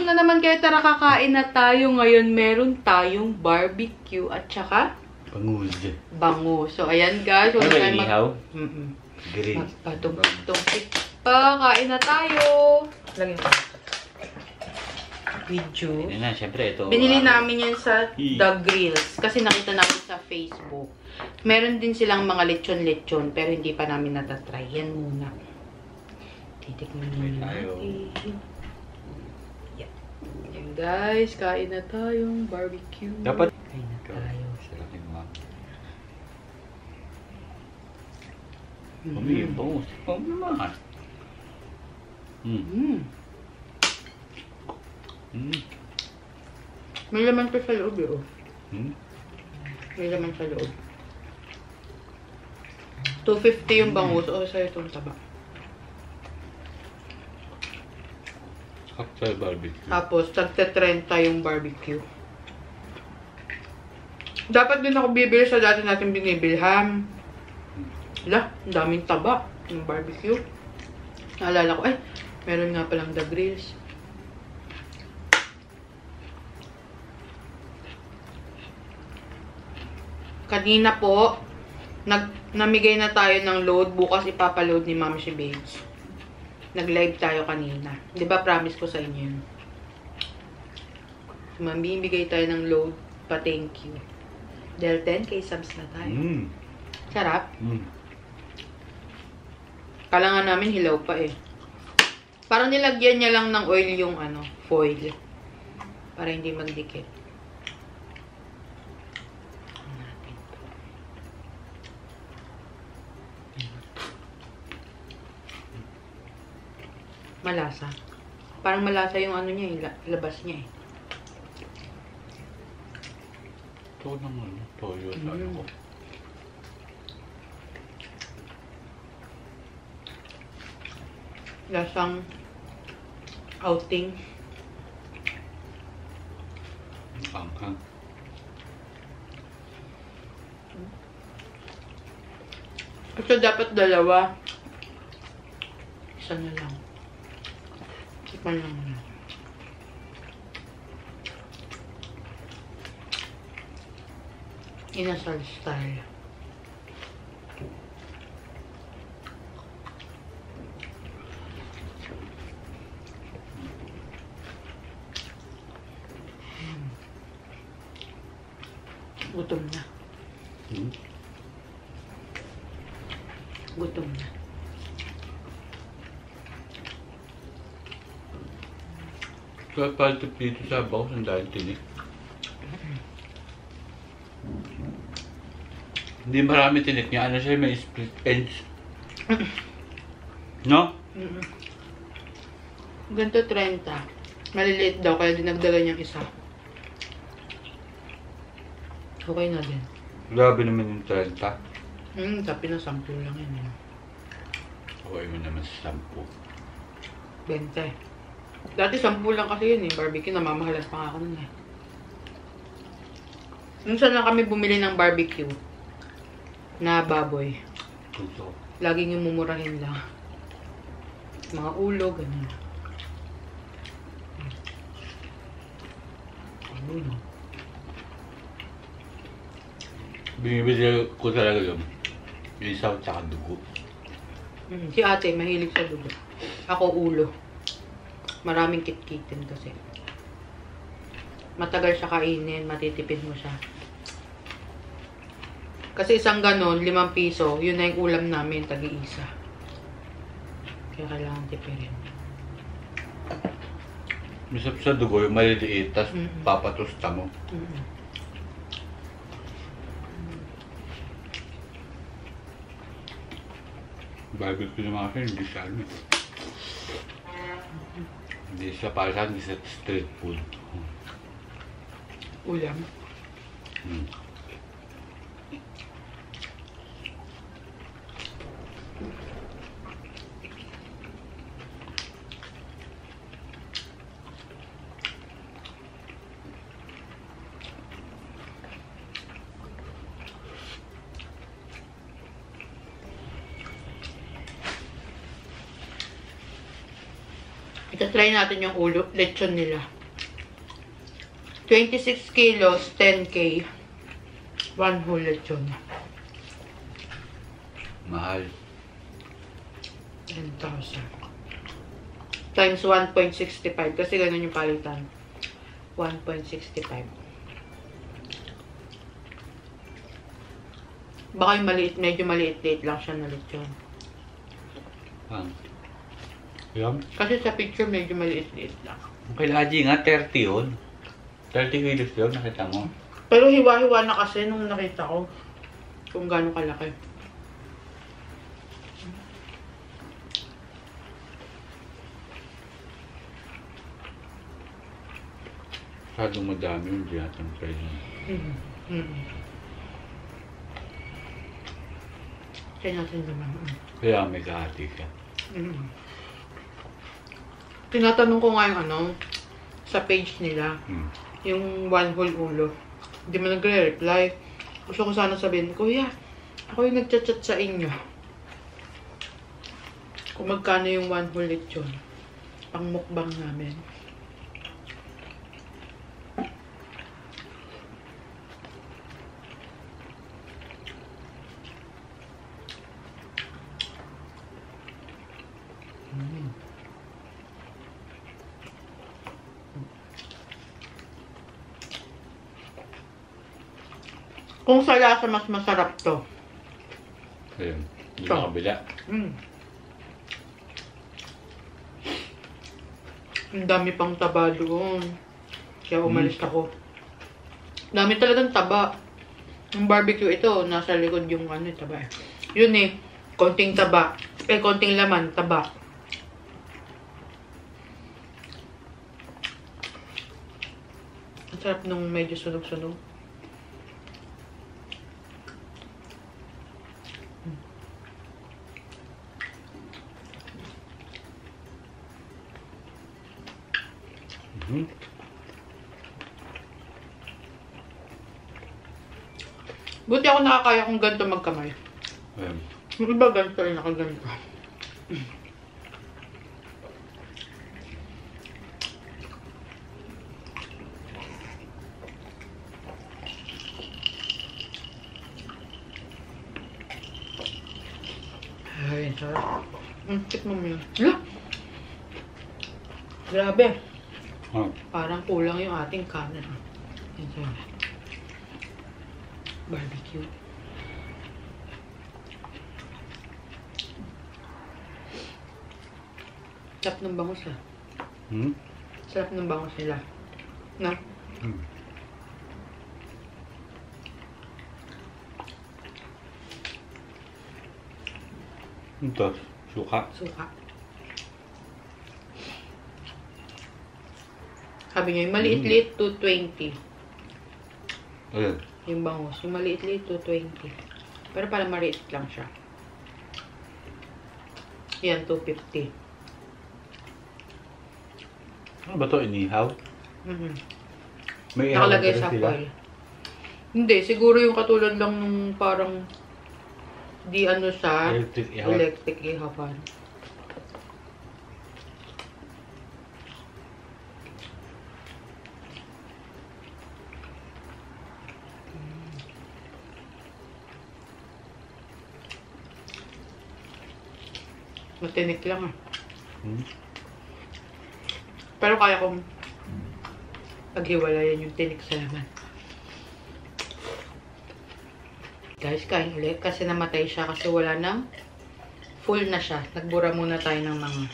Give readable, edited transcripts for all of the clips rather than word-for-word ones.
Gutom na naman kayo, tara kakain na tayo. Ngayon meron tayong barbecue at saka bangus. Bangus. So ayan guys, ano ba inihaw? Grill. Magpatong-tong pa, kain na tayo. Lagyan ko. Video. Na, syempre ito. Binili namin yan sa The Grills kasi nakita namin sa Facebook. Meron din silang mga lechon-lechon pero hindi pa namin natatry. Yan muna. Titikman muna natin. Yan. Yan guys, kain na tayong barbecue. Dapat kain na tayo. Sarap yung mga. Mami, yung bangus. Pamamahan. May laman pa sa loob eh. May laman sa loob. 250 yung bangus. O, sa'yo itong taba. Cocktail barbecue. Tapos, tagte-30 yung barbecue. Dapat din ako bibili sa dati natin binibilhan. Wala, ang daming taba yung barbecue. Naalala ko, meron nga palang The Grills. Kanina po, namigay na tayo ng load. Bukas ipapaload ni Ma'am si Babes. Nag-live tayo kanina. Di ba promise ko sa inyo yun? Mamibigay tayo ng load pa thank you. Dahil 10k subs na tayo. Sarap. Kailangan namin hilaw pa eh. Parang nilagyan niya lang ng oil yung foil. Para hindi magdikit. Malasa. Parang malasa yung niya labas niya eh. Ito naman, toyo ko. Lasang outing. Anghang. Ito dapat dalawa. Isa na lang. Tikman lang na. Inasal style. Gutom na. Gutom na. Kaya pala dito sa bangus ang dahil tinik. Hindi marami tinik niya. Ano siya, may split ends. No? Ganito 30. Maliliit daw, kaya dinagdagan niyang isa. Okay na din. Grabe naman yung 30. Tapi na 10 lang yun. Okay mo naman sa 10. 20. Dati 10 lang kasi yun eh. Barbecue, namamahalas pa nga ako nun eh. Minsan lang kami bumili ng barbecue na baboy. Puso. Laging yung mumurahin lang. Mga ulo, ganyan. Ano? Binibili ko talaga yun. Yung isaw tsaka dugo. Si ate, mahilig sa dugo. Ako ulo. Maraming kitkitin kasi. Matagal siya kainin, matitipid mo siya. Kasi isang ganon, 5 piso, yun na yung ulam namin, tag-iisa. Kaya kailangan tipirin. Misap sa dugo, yung maliliit, tas papatusta mo. Barbecue naman kasi, hindi siya alam eh. Hindi siya para sa akin, street food. Ulam. Ito try natin yung ulo, lechon nila. 26 kilos, 10K. 1 whole lechon. Mahal. 10,000. Times 1.65. Kasi ganun yung palitan. 1.65. Baka yung maliit, medyo maliit-liit lang siya na lechon. Yan. Kasi sa picture, medyo maliit-liit lang. Kay Haji nga, 30 yun. 30 kilos yun, nakita mo. Pero hiwa-hiwa na kasi nung nakita ko kung gaano kalaki. Masyadong madami yung di natin pwede. Kaya natin naman. Kaya may kahati ka. Tinatanong ko nga yung ano, sa page nila, yung 1 whole ulo. Hindi mo nagre-reply. Gusto ko sana sabihin, Kuya, ako yung nagchat-chat sa inyo. Kung magkano yung 1 whole lechon. Pang mukbang namin. Kung sa lasa, mas masarap to. Ayun. Hindi na kabila. Ang dami pang taba doon. Kaya umalis ako. Dami talagang taba. Yung barbecue ito, nasa likod yung ano, taba eh. Yun eh, konting taba. Konting laman, taba. Ang sarap nung medyo sunog-sunog. Buti ako nakakaya kung ganito magkamay. Yung iba ganito ay nakaganito. Ay, sarap. Tikman mo yun. Hala! Grabe. Parang kulang yung ating kanan. Ito. Barbecue. Sarap ng bangus ah. Sarap ng bangus nila. No? Ito, suka. Suka. Sabi niya, yung maliit-liit, 220. Ayun. Yung bangus. Yung maliit-liit, 220. Pero parang maliit lang siya. Yan, 250. Ano ba ito? Inihaw? May nakalagay sa foil. Hindi, siguro yung katulad lang nung parang di ano sa electric ihawan. Matinik lang ah. Pero kaya kong paghiwalayan yung tinik sa laman. Guys, kain ulit kasi namatay siya kasi wala nang full na siya. Nagbura muna tayo ng mga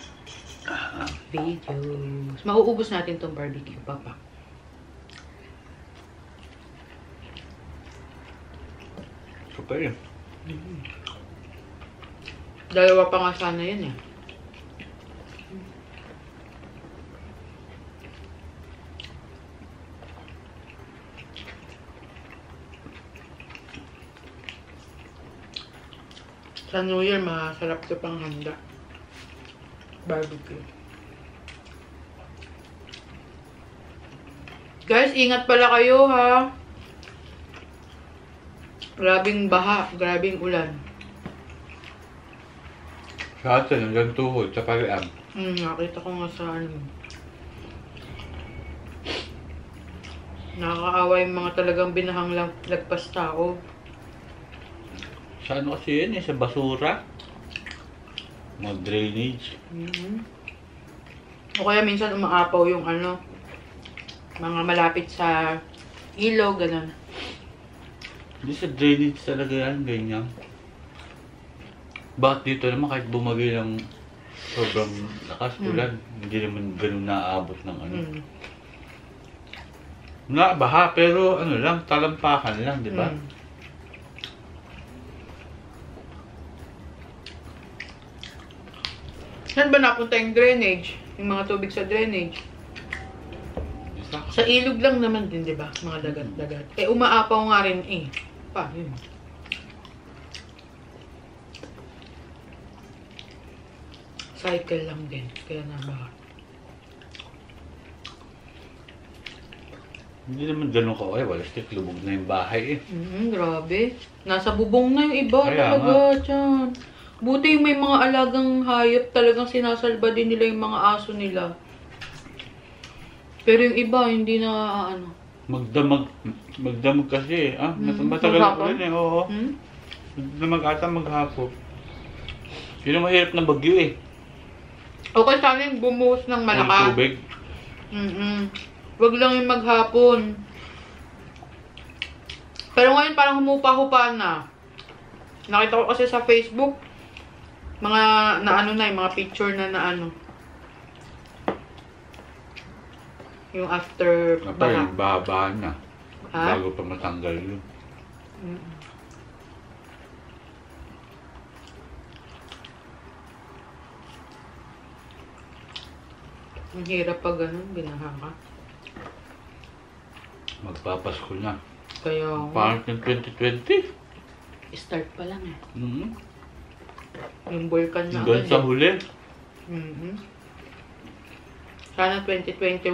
videos. Mauubos natin tong barbecue, papa. Super yun. Dalawa pa nga sana yun eh. Sa New Year, masarap ito pang handa. Barbecue. Guys, ingat pala kayo ha. Grabing baha, grabing ulan. Sa atin, hanggang tuhod, sa parian. Nakita ko nga sa ano. Nakakaawa yung mga talagang binahang lagpas tao. Sa ano kasi yun eh, sa basura. Mga drainage. O kaya minsan umaapaw yung ano, mga malapit sa ilog, gano'n. Hindi sa drainage talaga yan, ganyan. Bakit dito naman kahit bumagay ng sobrang lakas ulan, hindi naman ganun naaabot ng ano. Naabaha, pero ano lang, talampakan lang, di ba? Saan ba napunta yung drainage? Yung mga tubig sa drainage? Sa ilog lang naman din, di ba? Mga dagat-dagat. Eh, umaapaw nga rin eh. Pa, yun. Cycle lang din. Kaya nabaha. Hindi naman ganun ka, ay, wala stick, lubog na yung bahay eh. Grabe. Nasa bubong na yung iba Kaya talaga, tiyan. Buti yung may mga alagang hayop, talagang sinasalba din nila yung mga aso nila. Pero yung iba, hindi na ano. Magdamag kasi eh. Matagal ko rin eh, oo. Magdamag ata maghapon. Yun ang mahirap na bagyo eh. Okay, sana yung bumuhos ng malakas. Ang tubig. Wag lang yung maghapon. Pero ngayon parang humupa-hupa na. Nakita ko kasi sa Facebook, mga naano na, yung mga picture na naano. Yung after baha. Baha na. Ha? Bago pa matanggal yun. Ang hirap pag ganun, binaha ka. Magpapasko na. Kaya Parang ng 2020. start pa lang eh. Yung vulkan na hanggang sa huli. Sana 2021.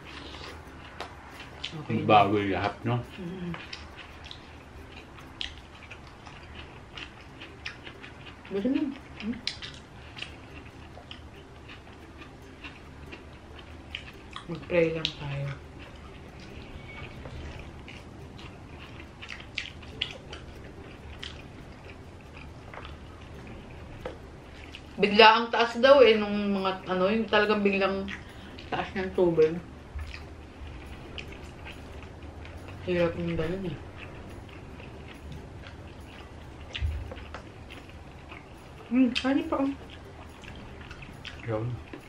Okay. Bago yung lahat, no? Basta mo. Mag-pray lang tayo. Bigla ang taas daw eh, nung mga, ano, yung talagang biglang taas ng tubig. Hirap yung ganun eh. Kani pa oh. Yun.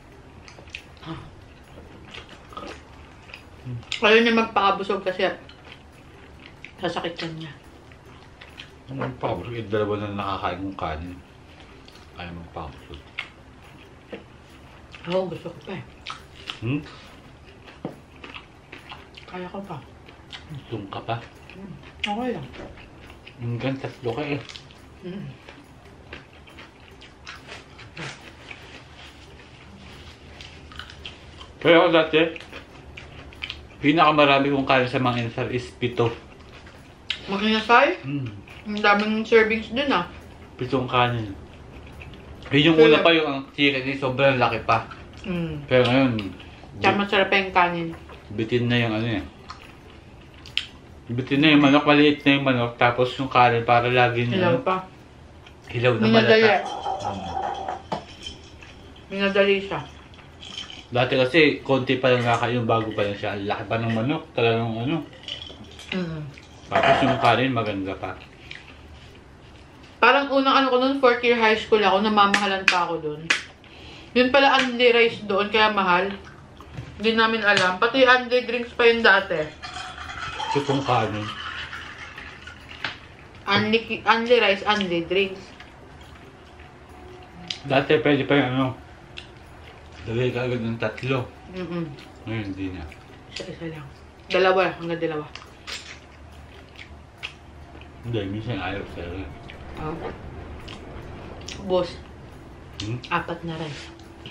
Ayaw niya magpakabusog kasi sasakit yan niya. Ano magpakabusog? Dalawa na nakakain mong kanin. Ayaw magpakabusog. Oo, gusto ko pa eh. Kaya ko pa. Gutom ka pa? Okay lang. Hanggang 3 ka eh. Pero ako dati, pinakamarami kong kanin sa mga inasal is 7. Makinasay? Ang daming servings dun ah. 7 kanin. Yun yung una pa yung ang chicken eh, sobrang laki pa. Pero ngayon, Tsaka masarap yung kanin. bitin na yung ano eh. Bitin na yung manok, maliit na yung manok, tapos yung kanin para lagi Hilaw na pa. hilaw na Minadali. malata. Minadali siya. Dati kasi, konti pa lang kakain bago pa lang siya. Ang laki pa ng manok, talagang ano. Tapos yung kanin, maganda pa. Parang unang ano ko noon, 4th year high school ako, namamahalan pa ako doon. Yun pala unli rice doon, kaya mahal. Hindi namin alam. Pati unli drinks pa yun dati. Sipong kanin. Unli rice, unli drinks. Dati pwede pa yung ano. Dali ka agad ng 3. Ngayon, hindi na. Isa lang. 2, hanggang 2. Hindi, minsan ayaw talaga. Oh. Boss. 4 na rice.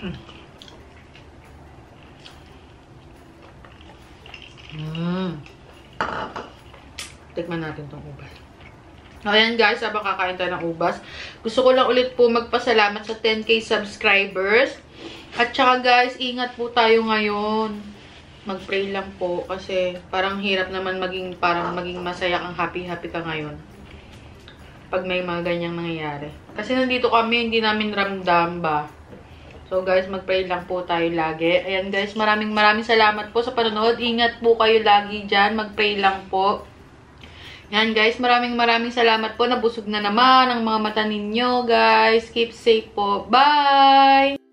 Tikman natin tong ubas. Ayan guys, habang kakain tayo ng ubas, gusto ko lang ulit po magpasalamat sa 10K subscribers. At saka guys, ingat po tayo ngayon. mag-pray lang po kasi parang hirap naman maging masaya kang happy ka ngayon pag may mga ganyang nangyayari. Kasi nandito kami, hindi namin ramdam ba. So guys, mag-pray lang po tayo lagi. Ayan guys, maraming salamat po sa panonood. Ingat po kayo lagi dyan. Mag-pray lang po. Ayan guys, maraming salamat po. Nabusog na naman ang mga mata ninyo guys. Keep safe po. Bye!